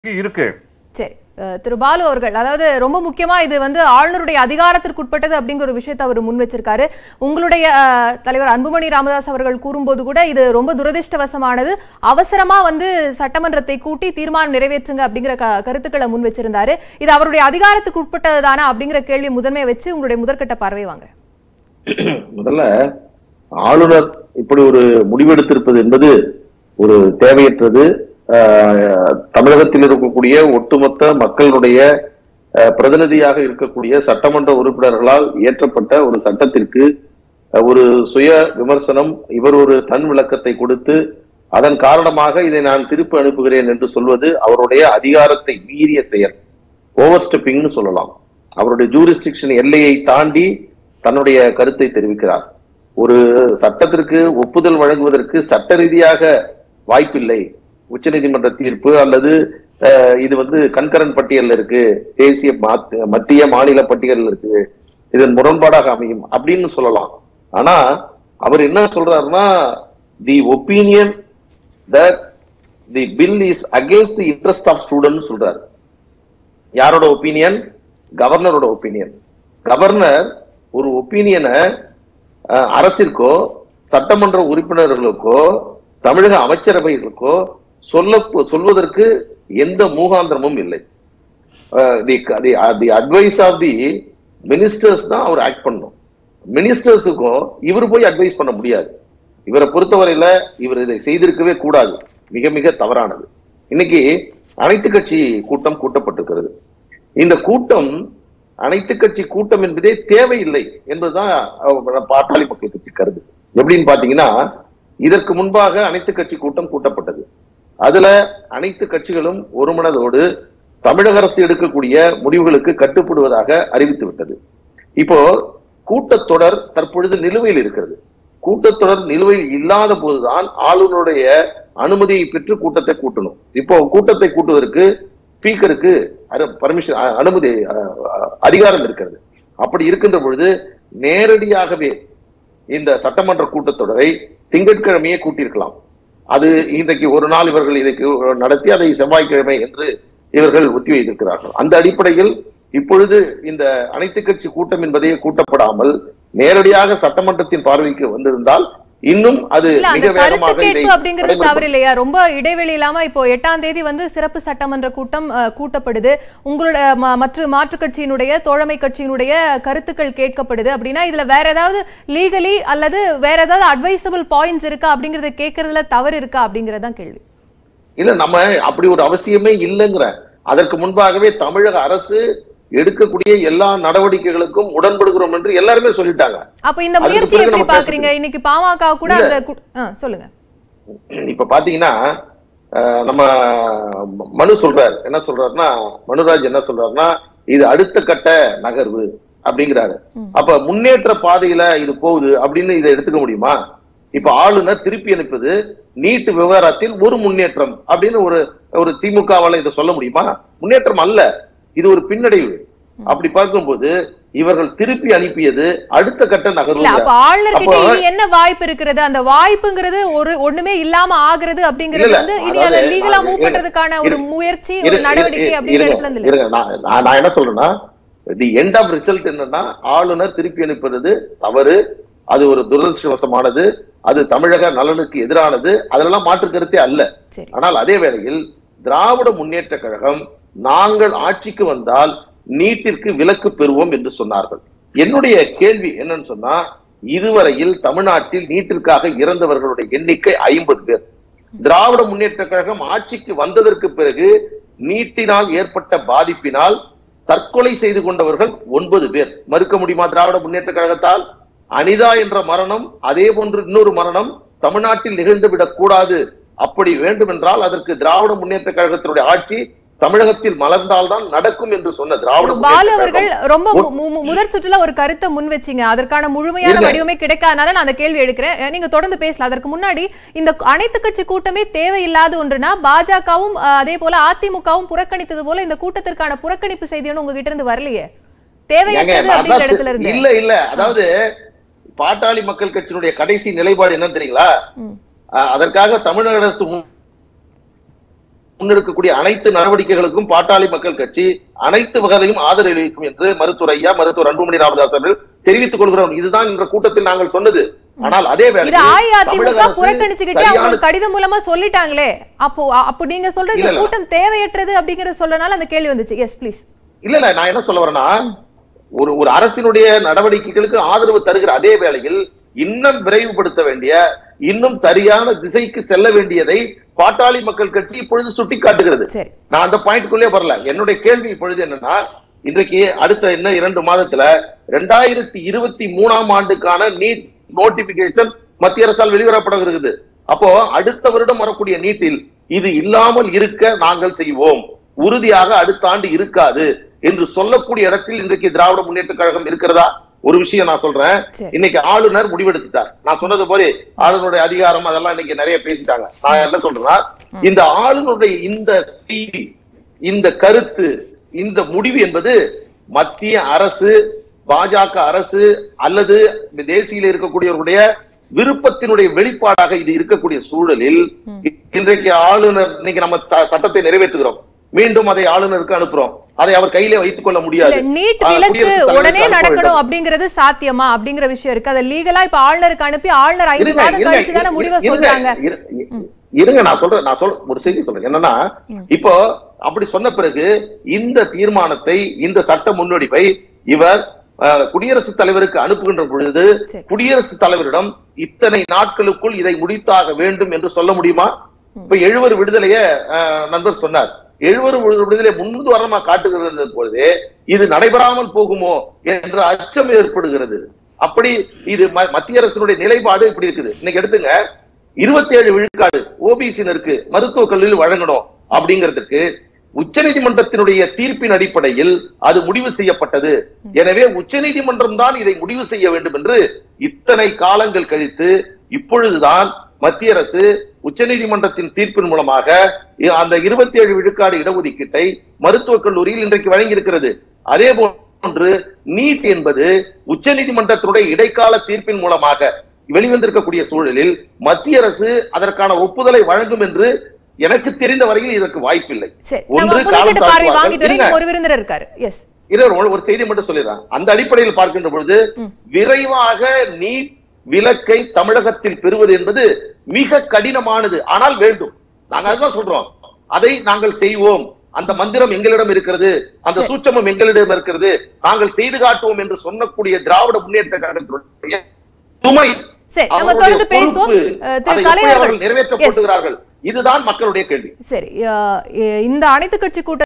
இருக்கு. சரி, திரு பாலு அவர்கள், அதாவது ரொம்ப முக்கியமா இது ஆளுநருடைய அதிகாரத்திற்கு உட்பட்டது அப்படிங்கிற ஒரு விஷயத்தை அவர் முன் வச்சிருக்காரு. உங்களுடைய தலைவர் அன்புமணி ராமதாஸ் அவர்கள் கூறும்போது கூட இது ரொம்ப துரதிருஷ்டவசமானது, அவசரமா சட்டமன்றத்தை கூட்டி தீர்மானம் நிறைவேற்றுங்க அப்படிங்கிற கருத்துக்களை முன் வச்சிருந்தாரு. இது அவருடைய அதிகாரத்துக்கு உட்பட்டதுதானா அப்படிங்கிற கேள்வி முதன்மையை வச்சு உங்களுடைய முதற்கட்ட பார்வை வாங்க. முதல்ல ஆளுநர் இப்படி ஒரு முடிவெடுத்திருப்பது என்பது ஒரு தேவையற்றது. தமிழகத்தில் இருக்கக்கூடிய ஒட்டுமொத்த மக்களுடைய பிரதிநிதியாக இருக்கக்கூடிய சட்டமன்ற உறுப்பினர்களால் இயற்றப்பட்ட ஒரு சட்டத்திற்கு ஒரு சுய விமர்சனம், இவர் ஒரு தன் விளக்கத்தை கொடுத்து அதன் காரணமாக இதை நான் திருப்பி அனுப்புகிறேன் என்று சொல்வது அவருடைய அதிகாரத்தை மீறிய செயல், ஓவர் ஸ்டெப்பிங்னு சொல்லலாம். அவருடைய ஜூரிஸ்டிக்ஷன் எல்லையை தாண்டி தன்னுடைய கருத்தை தெரிவிக்கிறார். ஒரு சட்டத்திற்கு ஒப்புதல் வழங்குவதற்கு சட்ட ரீதியாக வாய்ப்பில்லை. உச்சநீதிமன்ற தீர்ப்பு அல்லது இது கன்கரண்ட் பட்டியல் இருக்கு, தேசிய மத்திய மாநில பட்டியல் இருக்கு, இதன் முரண்பாடாக அமையும் அப்படின்னு சொல்லலாம். ஆனா அவர் என்ன சொல்றாருன்னா, the opinion that the bill is against the interest of student சொல்றாரு. யாரோட ஒப்பீனியன்? கவர்னரோட ஒப்பீனியன். கவர்னர் ஒரு ஒப்பீனியனை அரசிற்கோ சட்டமன்ற உறுப்பினர்களுக்கோ தமிழக அமைச்சரவைகளுக்கோ சொல்வதற்கு எந்த மூகாந்திரமும் இல்லை. The advice of the ministers தான் அவர் ஆக்ட் பண்ணணும். மினிஸ்டர்ஸுக்கும் இவர் போய் அட்வைஸ் பண்ண முடியாது. இவரை பொறுத்தவரையில இவர் இதை செய்திருக்கவே கூடாது, மிக மிக தவறானது. இன்னைக்கு அனைத்து கட்சி கூட்டம் கூட்டப்பட்டிருக்கிறது. இந்த கூட்டம் அனைத்து கட்சி கூட்டம் என்பதே தேவையில்லை என்பதுதான் பாட்டாளி மக்கள் கட்சி கருது. எப்படின்னு பாத்தீங்கன்னா, இதற்கு முன்பாக அனைத்து கட்சி கூட்டம் கூட்டப்பட்டது. அதுல அனைத்து கட்சிகளும் ஒரு மனதோடு தமிழக அரசு எடுக்கக்கூடிய முடிவுகளுக்கு கட்டுப்படுவதாக அறிவித்து விட்டது. இப்போ கூட்டத்தொடர் தற்பொழுது நிலுவையில் இருக்கிறது. கூட்டத்தொடர் நிலுவையில் இல்லாத போதுதான் ஆளுநருடைய அனுமதியை பெற்று கூட்டத்தை கூட்டணும். இப்போ கூட்டத்தை கூட்டுவதற்கு ஸ்பீக்கருக்கு பர்மிஷன், அனுமதி, அதிகாரம் இருக்கிறது. அப்படி இருக்கின்ற பொழுது நேரடியாகவே இந்த சட்டமன்ற கூட்டத்தொடரை திங்கட்கிழமையே கூட்டியிருக்கலாம். அது இன்றைக்கு ஒரு நாள் இவர்கள் இதை நடத்தி அதை செவ்வாய்க்கிழமை என்று இவர்கள் ஒத்தி வைத்திருக்கிறார்கள். அந்த அடிப்படையில் இப்பொழுது இந்த அனைத்து கட்சி கூட்டம் என்பதே கூட்டப்படாமல் நேரடியாக சட்டமன்றத்தின் பார்வைக்கு வந்திருந்தால் இன்னும் அது மிக வேகமாக அப்படிங்கிறது தவறு இல்லையா? ரொம்ப இடைவெளி இல்லாம இப்போ 8ஆம் தேதி சிறப்பு சட்டமன்ற கூட்டம் கூட்டப்படுது. உங்களுடைய மாற்று கட்சியினுடைய தோழமை கட்சியினுடைய கருத்துக்கள் கேட்கப்படுது அப்படின்னா இதுல வேற ஏதாவது லீகலி அல்லது வேற ஏதாவது அட்வைசபிள் பாயிண்ட்ஸ் இருக்கா அப்படிங்கறத கேட்கறதுல தவறு இருக்கா அப்படிங்கறதான் கேள்வி. இல்ல, நம்ம அப்படி ஒரு அவசியமே இல்லைங்கிற. அதற்கு முன்பாகவே தமிழக அரசு எடுக்கக்கூடிய எல்லா நடவடிக்கைகளுக்கும் உடன்படுகிறோம் என்று எல்லாருமே சொல்லிட்டாங்க. அப்ப இந்த முயற்சி எப்படி பாக்குறீங்க? இன்னைக்கு பாமக கூட சொல்லுங்க. இப்ப பாத்தீங்கன்னா நம்ம மனு சொல்றாரு, என்ன சொல்றாருன்னா, மனுராஜ் என்ன சொல்றாருன்னா, இது அடுத்த கட்ட நகர்வு அப்படிங்கிறாரு. அப்ப முன்னேற்ற பாதையில இது போகுது அப்படின்னு இதை எடுத்துக்க முடியுமா? இப்ப ஆளுநர் திருப்பி அனுப்பது நீட் விவகாரத்தில் ஒரு முன்னேற்றம் அப்படின்னு ஒரு திமுகவால இதை சொல்ல முடியுமா? முன்னேற்றம் அல்ல, இது ஒரு பின்னடைவு. அப்படி பார்க்கும்போது இவர்கள் திருப்பி அனுப்பியது அடுத்த கட்ட நகர்வு. அப்ப ஆளுநர்கிட்ட இனி என்ன வாய்ப்பு இருக்கிறது? அந்த வாய்ப்புங்கிறது ஒண்ணுமே இல்லாம ஆகுறது அப்படிங்கிறது இனி அதை லீகலா மூவ் பண்றதுக்கான ஒரு முயற்சி, ஒரு நடவடிக்கை அப்படிங்கிறது. நான் என்ன சொல்றேன்னா, தி எண்ட் ஆஃப் ரிசல்ட் என்னன்னா, ஆளுநர் திருப்பி அனுப்புறது தவறு, அது ஒரு துரதிருஷ்டவசமானது, அது தமிழக நலனுக்கு எதிரானது, அதெல்லாம் மாற்று கருத்தே அல்ல. ஆனால் அதே வேளையில் திராவிட முன்னேற்ற கழகம் நாங்கள் ஆட்சிக்கு வந்தால் நீட்டிற்கு விலக்கு பெறுவோம் என்று சொன்னார்கள். என்னுடைய கேள்வி என்னன்னு சொன்னா, இதுவரையில் தமிழ்நாட்டில் நீட்டிற்காக இறந்தவர்களுடைய எண்ணிக்கை 50 பேர். திராவிட முன்னேற்ற கழகம் ஆட்சிக்கு வந்ததற்கு பிறகு நீட்டினால் ஏற்பட்ட பாதிப்பினால் தற்கொலை செய்து கொண்டவர்கள் 9 பேர். மறுக்க முடியுமா திராவிட முன்னேற்ற கழகத்தால்? அனிதா என்ற மரணம், அதே போன்று இன்னொரு மரணம் தமிழ்நாட்டில் நிகழ்ந்துவிடக் கூடாது. அப்படி வேண்டும் என்றால் அதற்கு திராவிட முன்னேற்ற கழகத்தினுடைய ஆட்சி தமிழகத்தில் மலர்ந்தால்தான் நடக்கும் என்று சொன்ன திராவிட பாலு அவர்கள் ரொம்ப முதற் சுற்றுல ஒரு கருத்தை முன் வச்சீங்க. அதற்கான முழுமையான வடிவமே கிடைக்காதனால நான் அந்த கேள்வி எடுக்கிறேன். நீங்க தொடர்ந்து பேசலாம். அதற்கு முன்னாடி, இந்த அனைத்து கட்சி கூட்டமே தேவையில்லாத ஒன்றுனா பாஜகவும் அதே போல அதிமுகவும் புறக்கணித்தது போல இந்த கூட்டத்திற்கான புறக்கணிப்பு செய்தி உங்ககிட்ட இருந்து வரலையே? தேவையற்றது அப்படிங்கிற இடத்துல இருந்து இல்ல. அதாவது பாட்டாளி மக்கள் கட்சியினுடைய கடைசி நிலைப்பாடு என்னன்னு தெரியுங்களா? அதற்காக தமிழக அரசு முன்னெடுக்கக்கூடிய அனைத்து நடவடிக்கைகளுக்கும் பாட்டாளி மக்கள் கட்சி அனைத்து வகையிலும் ஆதரவளிக்கும் என்று மருத்துவர் அன்புமணி ராமதாஸ் அவர்கள் தெரிவித்துக் கொள்கிறோம். இதுதான் என்ற கூட்டத்தில் நாங்கள் சொன்னது. ஆனால் அதே கடிதம் மூலமா சொல்லிட்டாங்களே, அப்போ நீங்க சொல்றது கூட்டம் தேவையற்றது அப்படிங்கறது சொல்லனால அந்த கேள்வி வந்துச்சு. Yes please. இல்ல நான் என்ன சொல்ல வரேன்னா, ஒரு அரசினுடைய நடவடிக்கைகளுக்கு ஆதரவு தருகிற அதே வேளையில் இன்னும் விரைவுபடுத்த வேண்டிய, இன்னும் சரியான திசைக்கு செல்ல வேண்டியதை பாட்டாளி மக்கள் கட்சி இப்பொழுது சுட்டி காட்டுகிறது. நான் அந்த பாயிண்ட்குள்ளே வரல. என்னுடைய கேள்வி இப்பொழுது என்னன்னா, இன்றைக்கு அடுத்த இன்னும் 2 மாதத்துல 2023ஆம் ஆண்டுக்கான நீட் நோட்டிபிகேஷன் மத்திய அரசால் வெளிவரப்பட. அப்போ அடுத்த வருடம் வரக்கூடிய நீட்டில் இது இல்லாமல் இருக்க நாங்கள் செய்வோம், உறுதியாக அடுத்த ஆண்டு இருக்காது என்று சொல்லக்கூடிய இடத்தில் இன்றைக்கு திராவிட முன்னேற்ற கழகம் இருக்கிறதா? ஒரு விஷயம் நான் சொல்றேன். இன்னைக்கு ஆளுநர் முடிவெடுத்துட்டார். நான் சொன்னது போல ஆளுநருடைய அதிகாரம் அதெல்லாம் இன்னைக்கு நிறைய பேசிட்டாங்க. நான் என்ன சொல்றேன்னா, இந்த ஆளுநருடைய இந்த செய்தி, இந்த கருத்து, இந்த முடிவு என்பது மத்திய அரசு, பாஜக அரசு அல்லது தேசியில இருக்கக்கூடியவர்களுடைய விருப்பத்தினுடைய வெளிப்பாடாக இது இருக்கக்கூடிய சூழலில் இன்றைக்கு ஆளுநர், இன்னைக்கு நம்ம சட்டத்தை நிறைவேற்றுகிறோம், மீண்டும் அதை ஆளுநருக்கு அனுப்புறோம். அதை அவர் கையிலே வைத்துக் கொள்ள முடியாது. நீட் விலக்கு உடனே நடக்கணும் அப்படிங்கிறது சாத்தியமா அப்படிங்கிற விஷயம் இருக்கு. அதை லீகலா இப்ப ஆளுநருக்கு அனுப்பி ஆளுநர் 5 மாதம் கழிச்சு தான முடிவை சொல்றாங்க. இருங்க, நான் ஒரு செய்தி சொல்றேன். என்னன்னா, இப்போ அப்படி சொன்ன பிறகு இந்த தீர்மானத்தை, இந்த சட்ட முன்னெடுப்பை இவர் குடியரசுத் தலைவருக்கு அனுப்புகின்ற பொழுது குடியரசுத் தலைவரிடம் இத்தனை நாட்களுக்குள் இதை முடித்தாக வேண்டும் என்று சொல்ல முடியுமா? இப்ப 70 விடுதலைய நண்பர் சொன்னார். 70 விடுதலை முன்னுதாரணமா காட்டுகிறது பொழுது இது நடைபெறாமல் போகுமோ என்ற அச்சம் ஏற்படுகிறது. அப்படி இது மத்திய அரசினுடைய நிலைப்பாடு இப்படி இருக்குது. இன்னைக்கு எடுத்துங்க, 27 விழுக்காடு ஓபிசினருக்கு மருத்துவக் கல்லூரியில் வழங்கணும் அப்படிங்கிறதுக்கு உச்சநீதிமன்றத்தினுடைய தீர்ப்பின் அடிப்படையில் அது முடிவு செய்யப்பட்டது. எனவே உச்சநீதிமன்றம் தான் இதை முடிவு செய்ய வேண்டும் என்று இத்தனை காலங்கள் கழித்து இப்பொழுதுதான் மத்திய அரசு உச்சநீதிமன்றத்தின் தீர்ப்பின் மூலமாக அந்த 27 விழுக்காடு இடஒதுக்கீட்டை மருத்துவக் கல்லூரியில் இன்றைக்கு வழங்கி இருக்கிறது. அதே போன்று நீட் என்பது உச்சநீதிமன்றத்தினுடைய இடைக்கால தீர்ப்பின் மூலமாக வெளிவந்திருக்கக்கூடிய சூழலில் மத்திய அரசு அதற்கான ஒப்புதலை வழங்கும் என்று எனக்கு தெரிந்த வரையில் இதற்கு வாய்ப்பில்லை. ஒரு செய்தி மட்டும் சொல்லிடுறேன். அந்த அடிப்படையில் பார்க்கின்ற பொழுது விரைவாக நீட் விலக்கை தமிழகத்தில் பெறுவது என்பது மிக கடினமானது, ஆனால் வேண்டும். நாங்க அதுதான் சொல்றோம், அதை நாங்கள் செய்வோம். அந்த மந்திரம் எங்களிடம் இருக்கிறது, அந்த சூட்சமம் எங்களிடம் இருக்கிறது, நாங்கள் செய்து காட்டுவோம் என்று சொன்னக்கூடிய திராவிட முன்னேற்ற கழகத்தினுடைய சுமை நிறைவேற்றப்படுகிறார்கள். இதுதான் மக்களுடைய கேள்வி. சரி, இந்த அனைத்து கட்சி கூட்ட